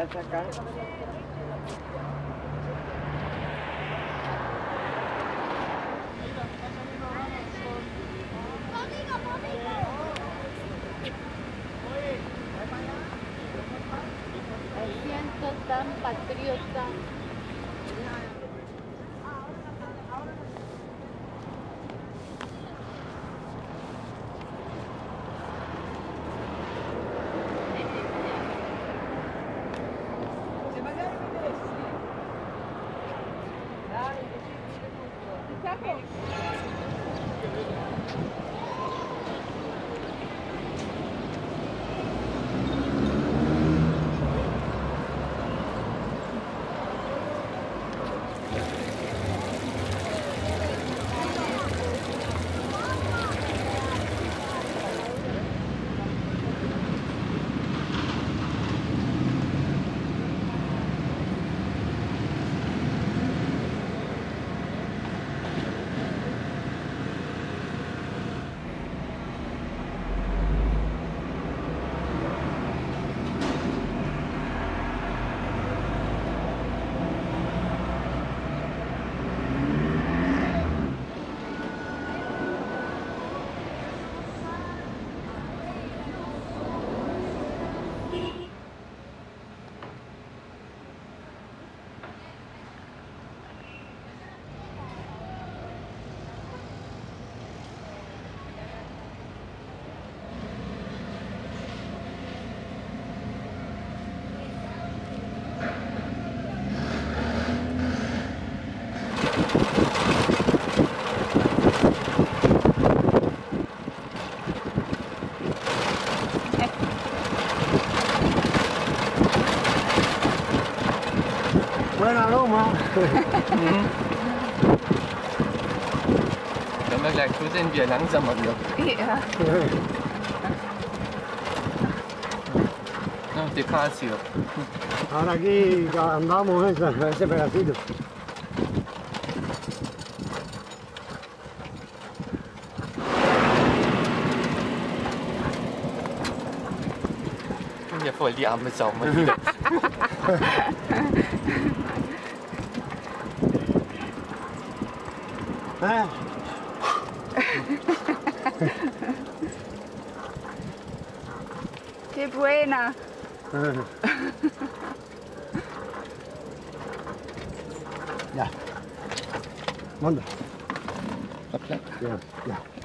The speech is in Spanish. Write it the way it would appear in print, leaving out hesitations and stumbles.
casa acá. Me siento tan patriota. Buena Roma. Im Vergleich zu sind wir langsamer hier. Ja. No, de Casio. Ahora aquí andamos ese pedacito. Ja, voll die arme Sau mal wieder. Qué buena. Ya. Manda. Hoppla. Ja, ja.